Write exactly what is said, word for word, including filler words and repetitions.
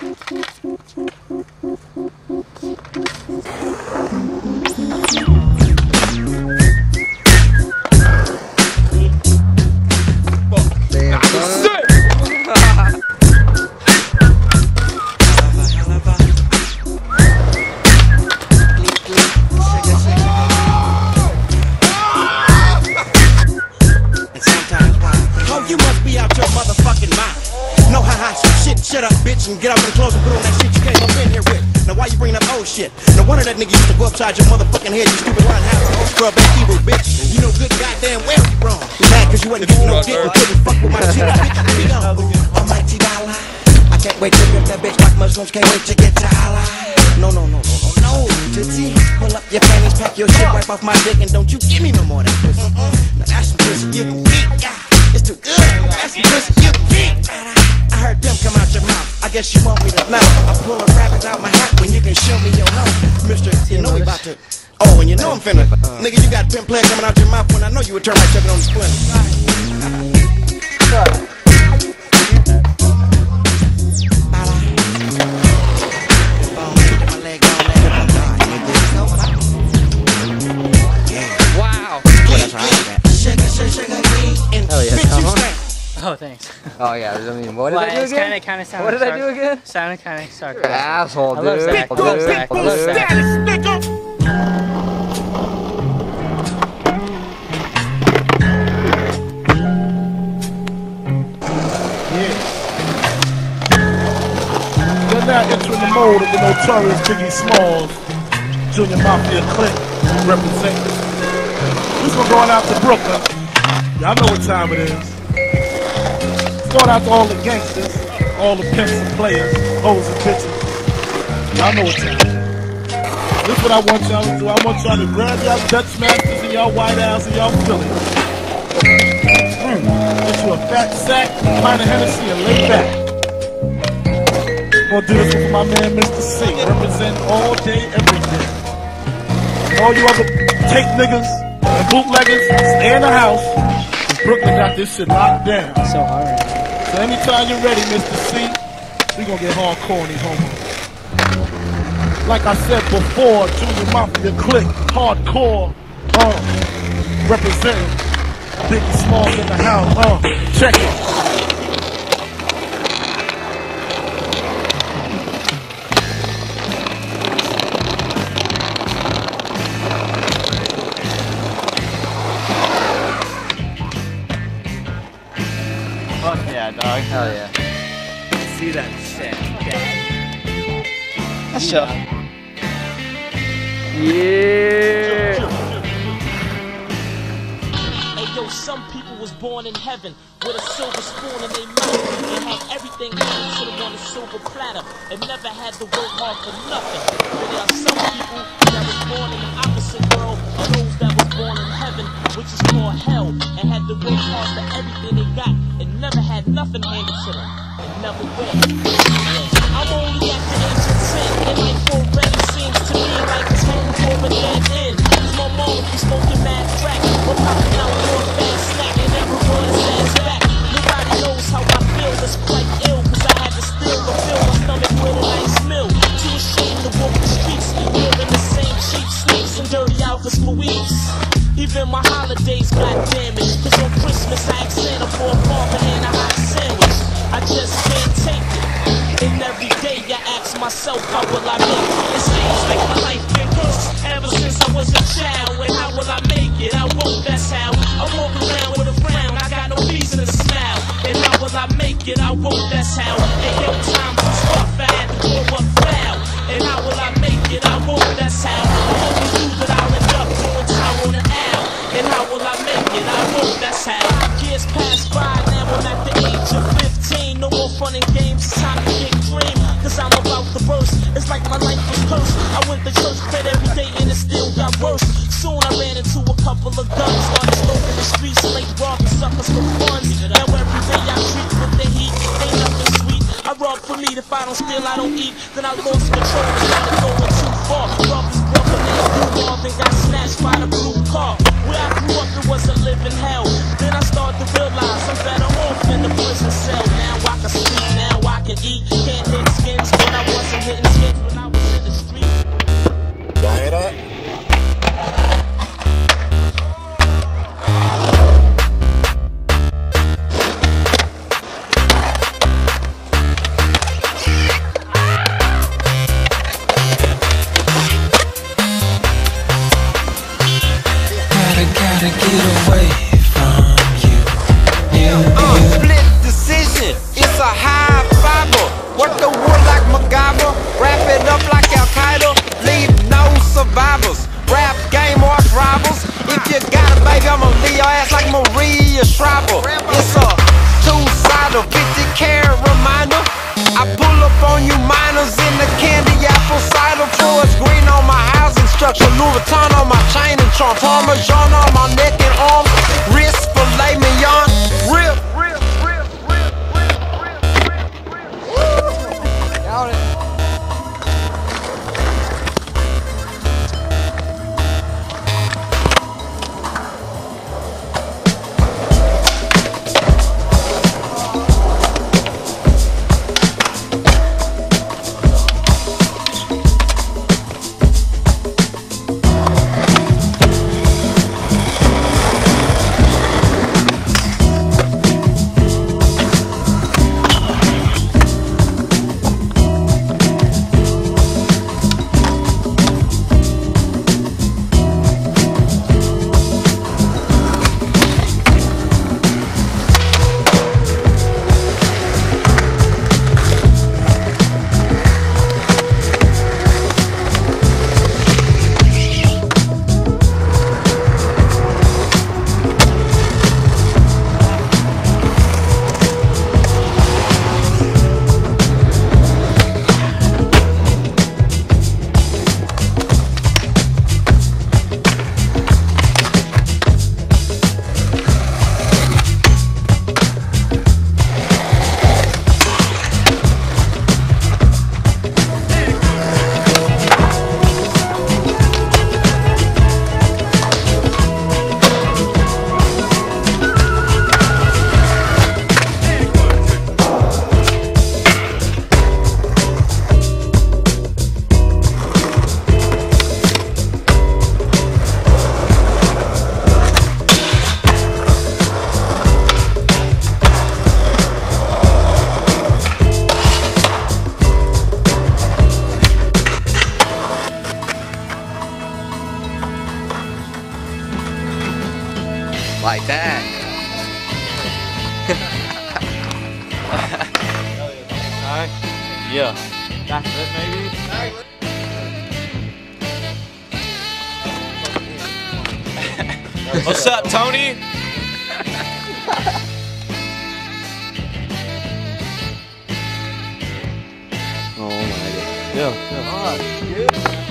Shut up, bitch, and get out of the clothes and put on that shit you came up in here with. Now why you bring up old shit? No wonder that nigga used to go upside your motherfucking head, you stupid rotten house. Scrub that evil bitch. You know good goddamn well you wrong. You mad cause you wasn't getting no dick and couldn't fuck with my shit. Bitch, almighty dollar. I can't wait to rip that bitch like mushrooms, can't wait to get to holla. No, no, no, no, no, no. Tootsie, pull up your panties, pack your shit, wipe off my dick, and don't you give me no more of that pussy. Now that's some pussy you can eat. It's too good. That's some pussy you can eat. I heard them come out your mouth. I guess you want me to know. I pull a rabbit out my hat when you can show me your nose. Mister, you know we about to. Oh, and you know I'm finna. Uh, Nigga, you got pin play coming out your mouth when I know you would turn right chucking on the squint. Wow. Hell yeah, come on. Oh, thanks. Oh yeah, I mean, what did well, I do it's again? Kinda, kinda sounded what did I do again? Sounded kind of sarcastic. You're an asshole, dude. I love Zach. I love Zach. I love Zach. Yeah. We're now entering the mode of the notorious Biggie Smalls, Junior Mafia Clique, representing. This one going out to Brooklyn. Y'all know what time it is. Going out to all the gangsters, all the pimps and players, hoes and bitches. Y'all know what time it is. This is what I want y'all to do. I want y'all to grab y'all Dutch Masters and y'all White House and y'all Philly. Mm. Get you a fat sack, a pint of Hennessy, and lay back. Gonna do this with my man Mister C, representing all day, every day. All you other tape niggas and bootleggers, stay in the house. Brooklyn got this shit locked down. So hard. So anytime you're ready, Mister C, we gonna get hardcore in these homos. Like I said before, Junior Mafia Clique, hardcore, uh, representing Biggie Smalls in the house, uh, check it. Fuck yeah, dog. Hell yeah. See that shit. That's show. Yeah. Hey yo, some people was born in heaven with a silver spoon in their mouth. They had everything handed to them on a silver platter and never had to work hard for nothing. But there are some people that was born in the opposite world of those that was born in heaven, which is called hell, and had to work hard for everything they got and never had nothing handed to them. And never will. I'm only at the age of ten, and life already seems to me like ten for a dead end. Cause my mom was smoking mad crack, but popping out more fast snack, and everyone's ass back. Nobody knows how I feel, that's quite ill, cause I had to still refill my stomach with a nice meal. Too ashamed to walk the streets, wearing the same cheap sneaks and dirty outfits for weeks. Even my holidays got damaged, cause on Christmas I asked Santa for a farmer and a hot sandwich. I just can't take it. And every day I ask myself, how will I make it? It seems like my life been cursed ever since I was a child. And how will I make it? I won't, that's how. I walk around with a frown, I got no reason to smile. And how will I make it? I won't, that's how. And yo, times was rough, I had to grow up foul. And how will I make it? I won't, that's how. I only knew that I'll end up doing time on the owl. And how will I make it? I won't, that's how. Years pass by, now I'm at the age of fifteen. No more fun and games, it's time to get clean. Cause I'm about to burst, it's like my life was cursed. I went to church, prayed every day and it still got worse. Soon I ran into a couple of guns, started smoking the streets, late robbing suckers for funds. Now every day I treat with the heat, ain't nothing sweet. I rob for meat, if I don't steal, I don't eat. Then I lost control and started going too far. Robbers broke a man through off and got snatched by the blue car. Where I grew up, it was a living hell. Then I started to realize I'm better off in the prison cell. Now I can sleep, now I can eat, can't hit skins. on you minors in the candy apple cider. Forest green on my housing structure. Louis Vuitton on my chain and charm. Parmesan on my neck and arms. Wrist filet mignon. Real, real, real, real, real, real, real. Got it. Like that. Alright. Yeah. That's it, maybe? What's up, Tony? Oh my god. Yeah, yeah.